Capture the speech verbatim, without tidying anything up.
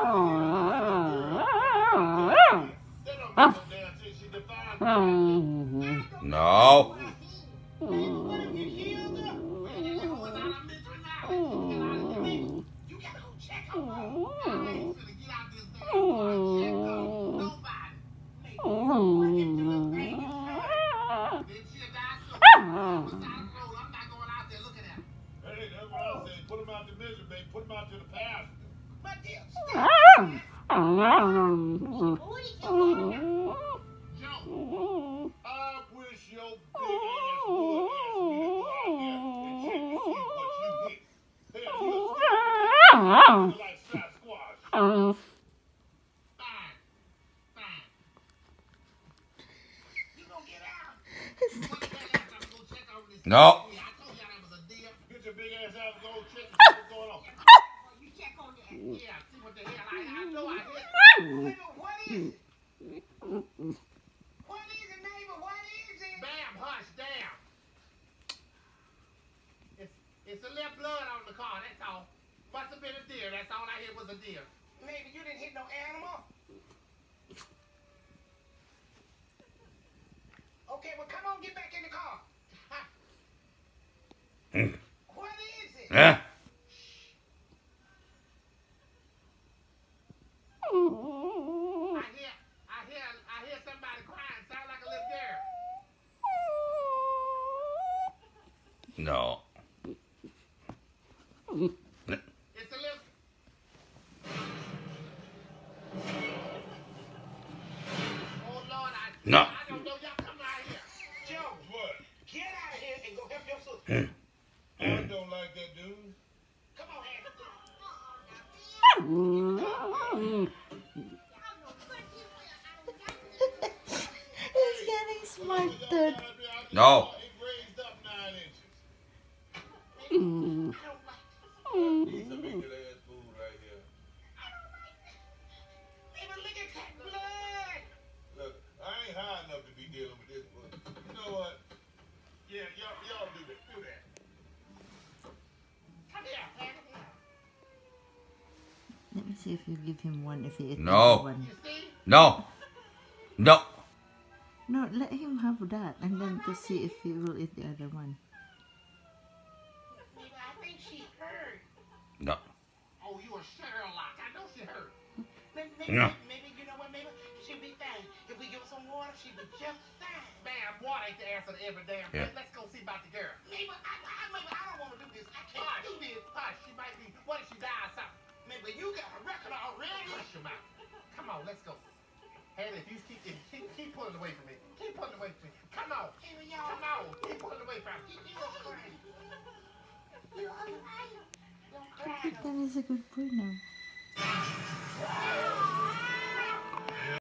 No. Put him out the misery, baby. Put him out to the pasture. My dear, Joe, I wish your big ass would ask me to go out there and check to see what you hit. Hell, you still like strap squash. Fine. Fine. You gonna get out? No. I told y'all that was a deal. Get your big ass out and go check and see what's going on. You check on that. Yeah, see what the hell I, I know I hit. Neighbor, what is it? What is it, neighbor? What is it? Bam, hush, damn. It's, it's a little blood on the car, that's all. Must have been a deer, that's all I hit was a deer. Neighbor, you didn't hit no animal? Okay, well, come on, get back in the car. What is it? Yeah. I hear, I hear, I hear somebody crying. Sound like a little girl. No. It's a little. Oh Lord, I. No. I don't know. Y'all come out here. Joe, what? Get out of here and go help your sister. I don't like that dude. Come on, Hank. He's getting smarter. No. It raised up nine inches. Mm. He's a big ass fool right here. Even look at that blood. Look, I ain't high enough to be dealing with this, but you know what? Yeah, y'all, y'all do that. Do that. Come here, Hank. Let me see if you give him one. If he eats No. one. You see? No. No. No, let him have that, and then to see if he will eat the other one. Maybe I think she hurt. No. Oh, you a Sherlock. I know she hurt. Maybe, maybe, No. maybe, you know what, maybe she'll be fine. If we give her some water, she'll be just fine. Bam, water ain't the answer to every damn thing. Yeah. Let's go see about the girl. Maybe, I, I, maybe I don't want to do this. I can't Hush. do this. Hush, she might be, what if she dies or something? Maybe you got a record already. Hush your mouth. Come on, let's go. Hey, if you keep, if, keep, keep pulling away from me. Keep pulling away from me. Come on. Come on. Keep pulling away from me. You don't cry. You don't cry. That is a good boy now.